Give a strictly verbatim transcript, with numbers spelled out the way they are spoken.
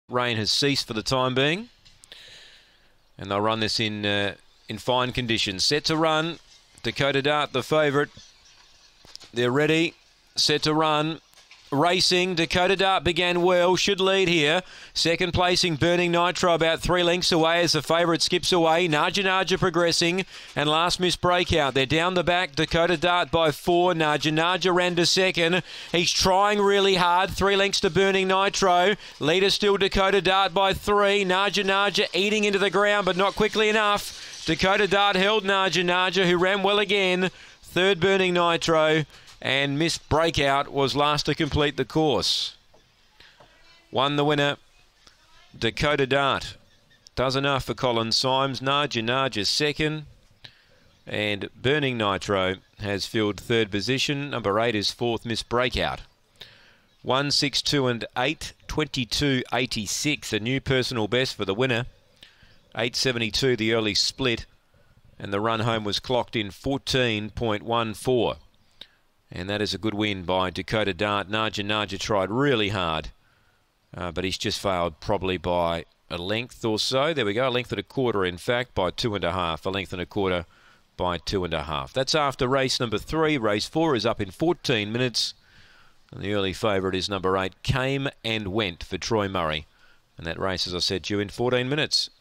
Rain has ceased for the time being. And they'll run this in uh, in fine conditions. Set to run. Dakota Dart, the favourite. They're ready. Set to run. Racing. Dakota Dart began well. Should lead here. Second placing Burning Nitro about three lengths away as the favourite skips away. Naja Naja progressing. And Last Miss Breakout. They're down the back. Dakota Dart by four. Naja Naja ran to second. He's trying really hard. Three lengths to Burning Nitro. Leader still Dakota Dart by three. Naja Naja eating into the ground but not quickly enough. Dakota Dart held Naja Naja, who ran well again. Third Burning Nitro. And Miss Breakout was last to complete the course. Won the winner, Dakota Dart. Does enough for Colin Symes. Naja Naja second. And Burning Nitro has filled third position. Number eight is fourth, Miss Breakout. one, six, two and eight. twenty-two eighty-six, a new personal best for the winner. eight seventy-two the early split. And the run home was clocked in fourteen point one four. And that is a good win by Dakota Dart. Naja Naja tried really hard, uh, but he's just failed probably by a length or so. There we go, a length and a quarter, in fact, by two and a half. A length and a quarter by two and a half. That's after race number three. Race four is up in fourteen minutes. And the early favourite is number eight, Came and Went, for Troy Murray. And that race, as I said, due in fourteen minutes.